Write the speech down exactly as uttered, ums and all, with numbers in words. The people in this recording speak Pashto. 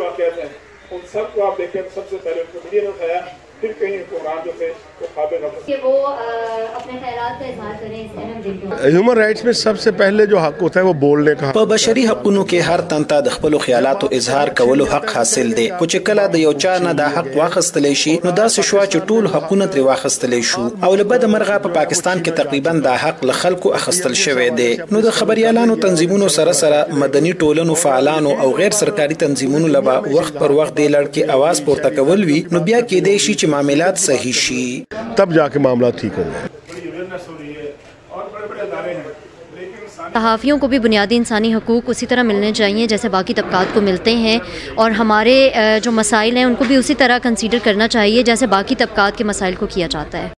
वाक़यात हैं उन सब को आप देखें तो सबसे पहले उनको मीडिया ने उठाया, फिर कहीं हुक्मरान जो थे वो काबिल कि वो अपने ख्यालात का इजहार करें इस अहम दिन पर। ह्यूमन राइट्स में सबसे पहले जो हक होता है वो बोलने का। په بشري حقونو کې هر تن ته د خپل خیالاتو اظهار کولو حق حاصل دی. خو چې کله د یو چا نه د حق واخستلی شي نو داسې شو چې ټول حقونه ترې واخستلی شو او له بده مرغه په پاکستان کې تقریبا دا حق له خلکو اخستل شوی دی. نو د خبريالانو تنظیمونو سره سره مدني ټولنو فعالانو او غیر سرکاري تنظیمونو لبا وخت پر وخت د لړ کې आवाज پورته کول وي نو بیا کې دی شي چې معاملات صحیح شي. तब जाके मामला ठीक होंगे. सहाफ़ियों को भी बुनियादी इंसानी हकूक़ उसी तरह मिलने चाहिए जैसे बाकी तबकात को मिलते हैं और हमारे जो मसाइल हैं उनको भी उसी तरह कंसीडर करना चाहिए जैसे बाकी तबकात के मसाइल को किया जाता है.